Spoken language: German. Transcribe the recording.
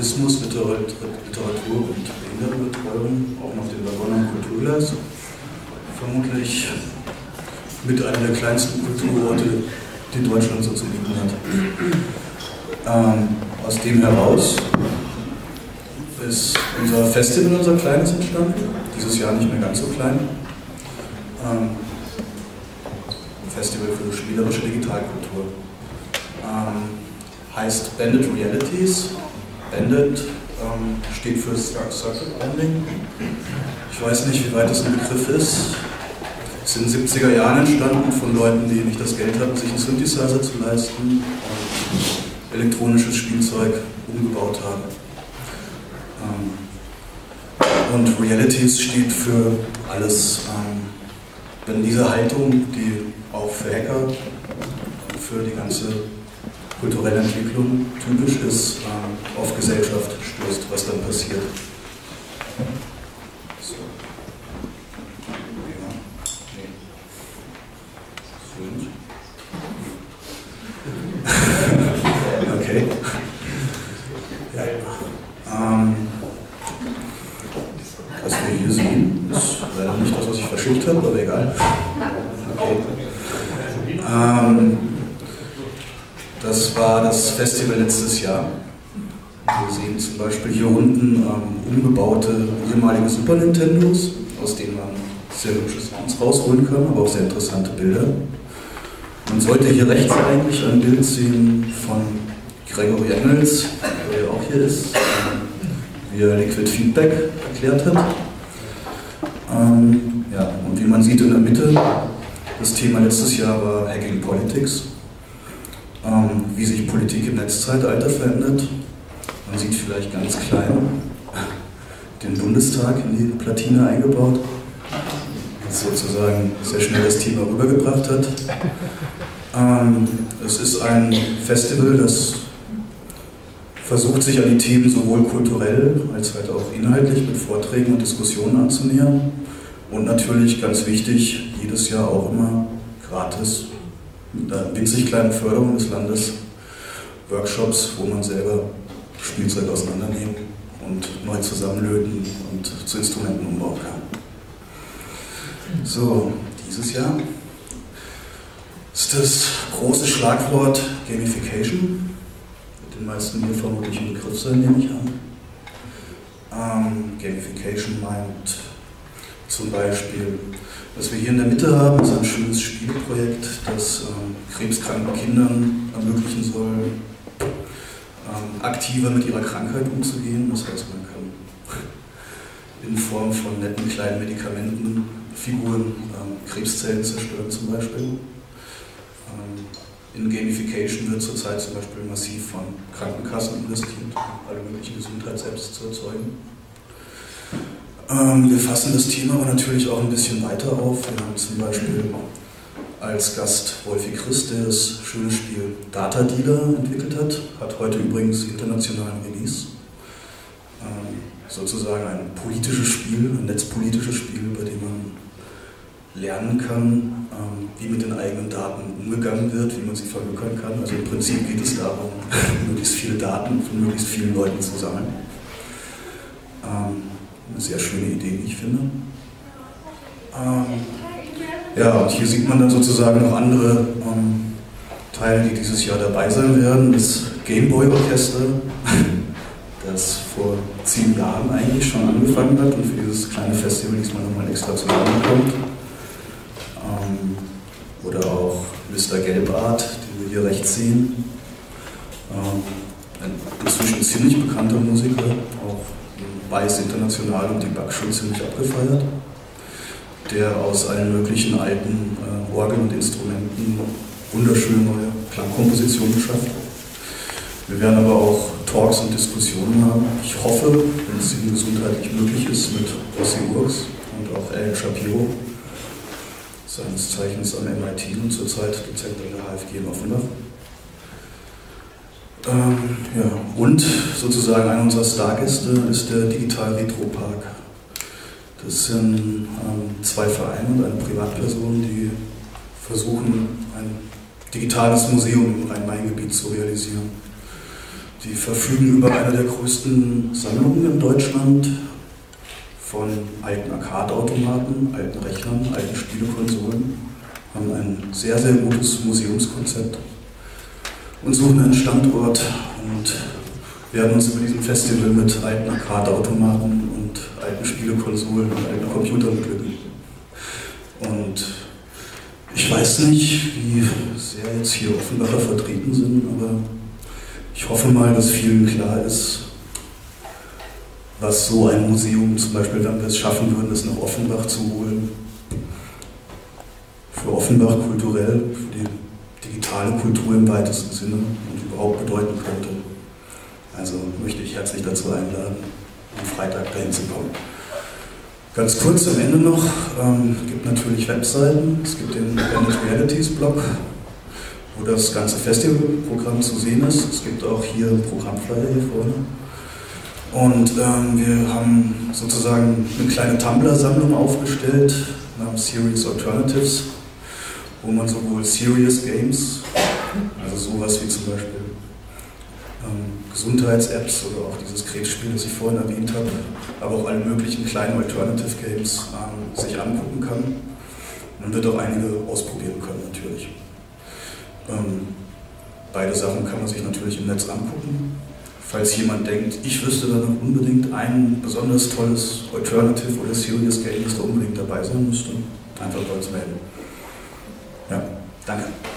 Tourismus, Literatur und Behindertenbetreuung, auch noch den Waggon am Kulturglas. Vermutlich mit einer der kleinsten Kulturorte, die Deutschland so zu bieten hat. Aus dem heraus ist unser Festival, unser kleines, entstanden. Dieses Jahr nicht mehr ganz so klein. Festival für spielerische Digitalkultur. Heißt Banded Realities. Banded steht für Circle Banding. Ich weiß nicht, wie weit das ein Begriff ist. Es ist in den 70er Jahren entstanden von Leuten, die nicht das Geld hatten, sich einen Synthesizer zu leisten und elektronisches Spielzeug umgebaut haben. Und Realities steht für alles. Wenn diese Haltung, die auch für Hacker, für die ganze kulturelle Entwicklung typisch ist, auf Gesellschaft stößt, was dann passiert. So. Ja. Nee. Okay. Ja. Was wir hier sehen, ist leider nicht das, was ich verschickt habe, aber egal. Okay. Das war das Festival letztes Jahr. Wir sehen zum Beispiel hier unten umgebaute ehemalige Super Nintendos, aus denen man sehr hübsche Sounds rausholen kann, aber auch sehr interessante Bilder. Man sollte hier rechts eigentlich ein Bild sehen von Gregory Engels, der ja auch hier ist, wie er Liquid Feedback erklärt hat. Ja, und wie man sieht in der Mitte, das Thema letztes Jahr war Hacking Politics. Wie sich Politik im Netzzeitalter verändert. Man sieht vielleicht ganz klein den Bundestag in die Platine eingebaut, das sozusagen sehr schnell das Thema rübergebracht hat. Es ist ein Festival, das versucht, sich an die Themen sowohl kulturell als halt auch inhaltlich mit Vorträgen und Diskussionen anzunähern. Und natürlich, ganz wichtig, jedes Jahr auch immer gratis, mit einer winzig kleinen Förderung des Landes, Workshops, wo man selber Spielzeug auseinandernehmen und neu zusammenlöten und zu Instrumenten umbauen kann. So, dieses Jahr ist das große Schlagwort Gamification. Wird den meisten hier vermutlich ein Begriff sein, nehme ich an. Gamification meint zum Beispiel, was wir hier in der Mitte haben, ist ein schönes Spieleprojekt, das krebskranken Kindern ermöglichen soll, aktiver mit ihrer Krankheit umzugehen. Das heißt, man kann in Form von netten kleinen Medikamentenfiguren Krebszellen zerstören zum Beispiel. In Gamification wird zurzeit zum Beispiel massiv von Krankenkassen investiert, alle möglichen Gesundheits-Apps zu erzeugen. Wir fassen das Thema aber natürlich auch ein bisschen weiter auf. Wir haben zum Beispiel als Gast Wolfi Christ, der das schöne Spiel Data Dealer entwickelt hat. Hat heute übrigens internationalen Release. Sozusagen ein politisches Spiel, ein netzpolitisches Spiel, bei dem man lernen kann, wie mit den eigenen Daten umgegangen wird, wie man sie verhökern kann. Also im Prinzip geht es darum, möglichst viele Daten von möglichst vielen Leuten zu sammeln. Eine sehr schöne Idee, wie ich finde. Ja, und hier sieht man dann sozusagen noch andere Teile, die dieses Jahr dabei sein werden. Das Gameboy-Orchester, das vor 10 Jahren eigentlich schon angefangen hat und für dieses kleine Festival diesmal nochmal extra zusammenkommt. Oder auch Mr. Gelbart, den wir hier rechts sehen. Ein inzwischen ziemlich bekannter Musiker, auch Weiß international und die Bug schon ziemlich abgefeiert, der aus allen möglichen alten Orgeln und Instrumenten wunderschöne neue Klangkompositionen schafft. Wir werden aber auch Talks und Diskussionen haben. Ich hoffe, wenn es Ihnen gesundheitlich möglich ist, mit Rossi Urks und auch Alan Shapiro, seines Zeichens am MIT und zurzeit Dozent an der HFG in Offenbach. Ja, und sozusagen einer unserer Stargäste ist der Digital Retro Park. Das sind 2 Vereine und eine Privatperson, die versuchen, ein digitales Museum im Rhein-Main-Gebiet zu realisieren. Die verfügen über eine der größten Sammlungen in Deutschland von alten Arcade-Automaten, alten Rechnern, alten Spielekonsolen, haben ein sehr, sehr gutes Museumskonzept und suchen einen Standort und werden uns über diesen Festival mit alten Arcade-Automaten und alten Spielekonsolen und alten Computern beglücken. Und ich weiß nicht, wie sehr jetzt hier Offenbacher vertreten sind, aber ich hoffe mal, dass vielen klar ist, was so ein Museum, zum Beispiel, wenn wir es schaffen würden, es nach Offenbach zu holen, für Offenbach kulturell, für die digitale Kultur im weitesten Sinne und überhaupt bedeuten könnte. Also möchte ich herzlich dazu einladen, am Freitag dahin zu kommen. Ganz kurz am Ende noch, es gibt natürlich Webseiten, es gibt den Planet Realities Blog, wo das ganze Festivalprogramm zu sehen ist. Es gibt auch hier einen Programmflyer hier vorne. Und wir haben sozusagen eine kleine Tumblr-Sammlung aufgestellt namens Serious Alternatives, wo man sowohl Serious Games, also sowas wie zum Beispiel Gesundheits-Apps oder auch dieses Krebsspiel, das ich vorhin erwähnt habe, aber auch alle möglichen kleinen Alternative Games sich angucken kann. Man wird auch einige ausprobieren können natürlich. Beide Sachen kann man sich natürlich im Netz angucken. Falls jemand denkt, ich wüsste da noch unbedingt ein besonders tolles Alternative oder Serious Game, das da unbedingt dabei sein müsste, einfach bei uns melden. Ja, danke.